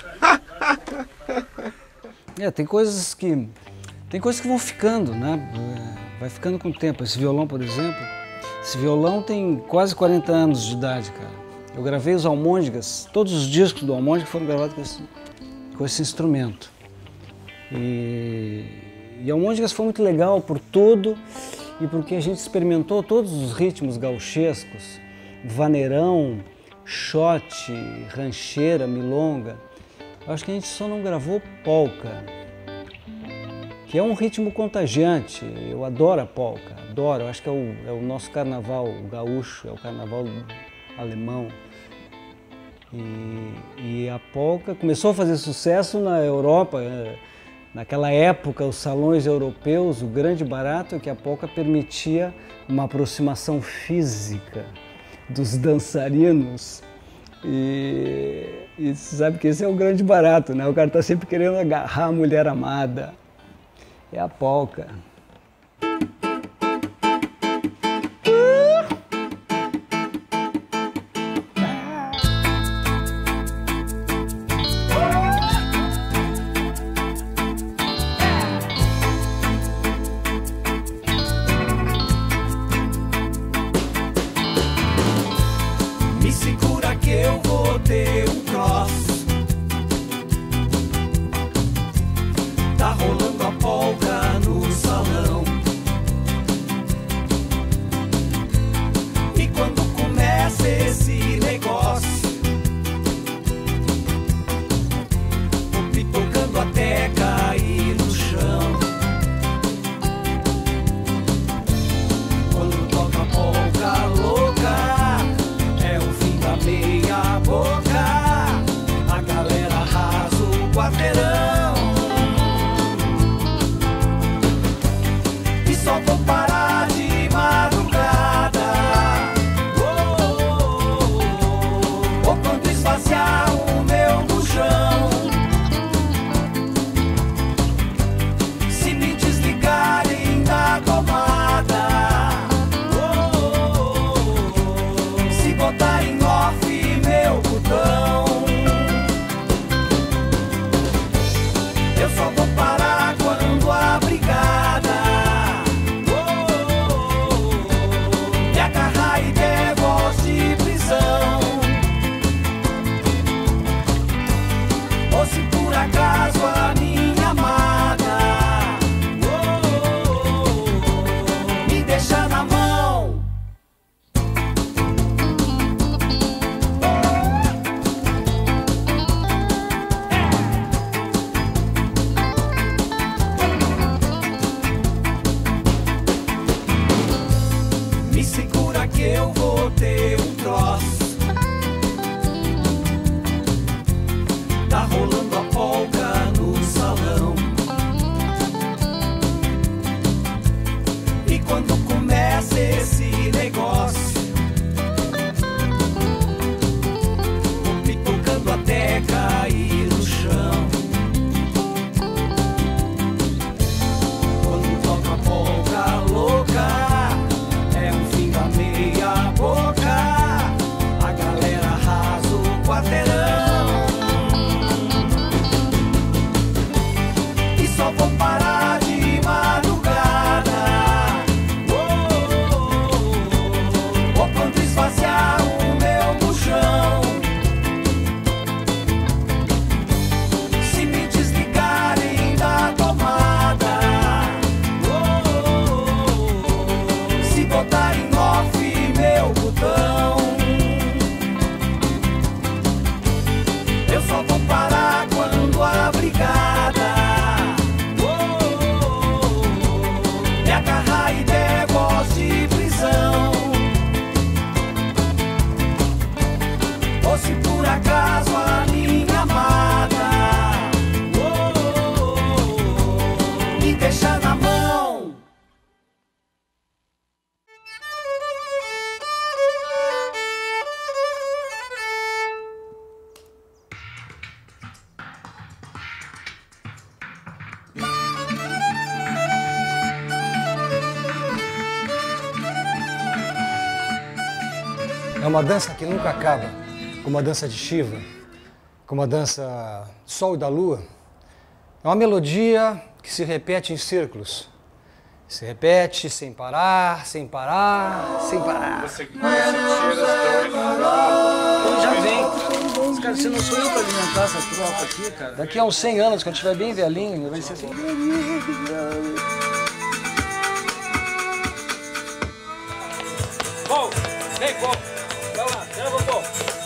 É, tem coisas que tem coisas que vão ficando, né? Vai ficando com o tempo. Esse violão, por exemplo, esse violão tem quase quarenta anos de idade, cara. Eu gravei os Almôndegas, todos os discos do Almôndega foram gravados com esse, com esse instrumento. E, e Almôndegas foi muito legal por tudo e porque a gente experimentou todos os ritmos gauchescos, vaneirão, shot, rancheira, milonga. Eu acho que a gente só não gravou polca, que é um ritmo contagiante. Eu adoro a polca, adoro. Eu acho que é o, é o nosso carnaval gaúcho, é o carnaval alemão. E, e a polca começou a fazer sucesso na Europa. Naquela época, os salões europeus, o grande barato é que a polca permitia uma aproximação física dos dançarinos E, e você sabe que esse é o grande barato, né? O cara tá sempre querendo agarrar a mulher amada. É a polca. Me segura que eu vou ter um cross. Tá rolando a polca no salão. E quando começa esse negócio, vou me tocando até cair no chão. Quando toca a polca louca, meia boca, a galera arrasa o quarteirão. E só vou parar de madrugada, oh, oh, oh, ou quando esvaziar o meu bujão. Se me desligarem da tomada, oh, oh, oh, se botarem meu botão, eu só vou parar quando a brigada oh, oh, oh, me agarrar e der voz de prisão. Ou se por acaso a minha amada oh, oh, oh, me deixa na mão. Me segura que eu vou ter um troço. Tá rolando a polca no salão. E quando começa esse negócio, vou me tocando até cair no chão. Quando toca a polca louca, meia boca, a galera arrasa o quarteirão. E só vou parar de madrugada, oh, oh, oh, ou quando esvaziar o meu bujão. Se me desligarem da tomada, oh, oh, oh, se botarem meu botão, eu só vou parar quando a brigada oh, oh, oh, me agarrar e der voz de prisão. Ou se por acaso a minha amada oh, oh, oh, me deixa na mão. É uma dança que nunca acaba, como a dança de Shiva, como a dança do Sol e da Lua. É uma melodia que se repete em círculos. Se repete sem parar, sem parar, sem parar. Você, você tira os dois. Já vem. Cara, você não sou eu para alimentar essa tropa aqui, cara. Daqui a uns cem anos, quando estiver bem velhinho, vai ser assim. Bom, vem, bom. Vai lá, leva, bom.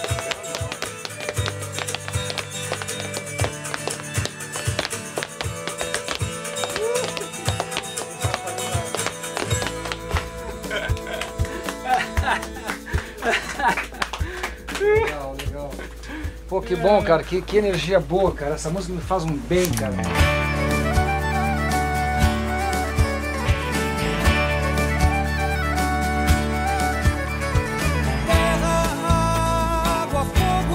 Legal, legal. Pô, que bom, cara. Que, que energia boa, cara. Essa música me faz um bem, cara. Terra, água, fogo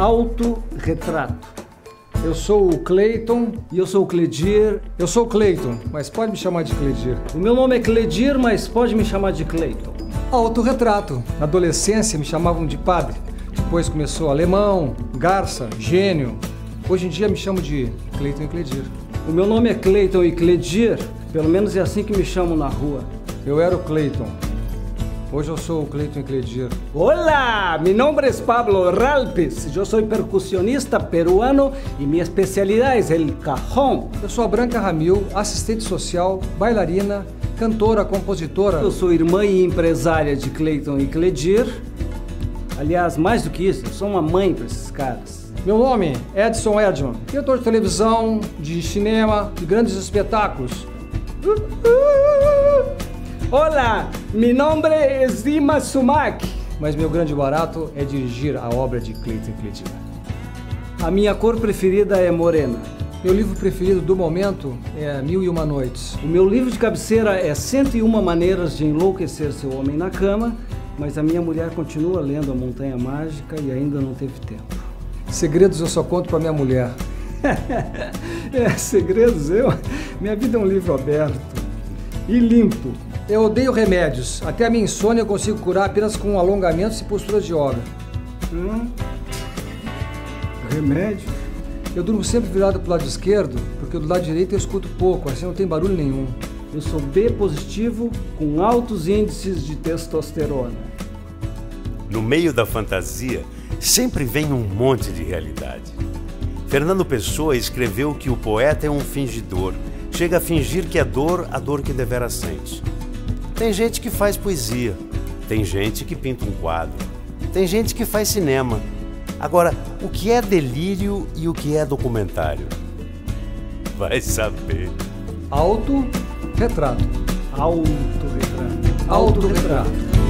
autorretrato. Eu sou o Cleiton. E eu sou o Cledir. Eu sou o Cleiton, mas pode me chamar de Cledir. O meu nome é Cledir, mas pode me chamar de Cleiton. Autorretrato. Na adolescência me chamavam de padre. Depois começou alemão, garça, gênio. Hoje em dia me chamo de Cleiton e Cledir. O meu nome é Cleiton e Cledir, pelo menos é assim que me chamam na rua. Eu era o Cleiton. Hoje eu sou o Cleiton e Cledir. Olá, mi nombre es Pablo Ralpes. Eu sou percussionista peruano e minha especialidade é o cajón. Eu sou a Branca Ramil, assistente social, bailarina, cantora, compositora. Eu sou irmã e empresária de Cleiton e Cledir. Aliás, mais do que isso, eu sou uma mãe para esses caras. Meu nome é Edson Edman, diretor de televisão, de cinema, de grandes espetáculos. Olá, meu nome é Dima Sumac. Mas meu grande barato é dirigir a obra de Cleiton e Cledir. A minha cor preferida é morena. Meu livro preferido do momento é Mil e Uma Noites. O meu livro de cabeceira é cento e uma Maneiras de Enlouquecer Seu Homem na Cama, mas a minha mulher continua lendo A Montanha Mágica e ainda não teve tempo. Segredos eu só conto para minha mulher. É, segredos eu? Minha vida é um livro aberto e limpo. Eu odeio remédios. Até a minha insônia eu consigo curar apenas com alongamentos e posturas de yoga. Hum? Remédio? Eu durmo sempre virado pro lado esquerdo, porque do lado direito eu escuto pouco, assim não tem barulho nenhum. Eu sou B positivo com altos índices de testosterona. No meio da fantasia, sempre vem um monte de realidade. Fernando Pessoa escreveu que o poeta é um fingidor. Chega a fingir que é dor a dor que devera sente. Tem gente que faz poesia. Tem gente que pinta um quadro. Tem gente que faz cinema. Agora, o que é delírio e o que é documentário? Vai saber. Autorretrato. Autorretrato. Autorretrato.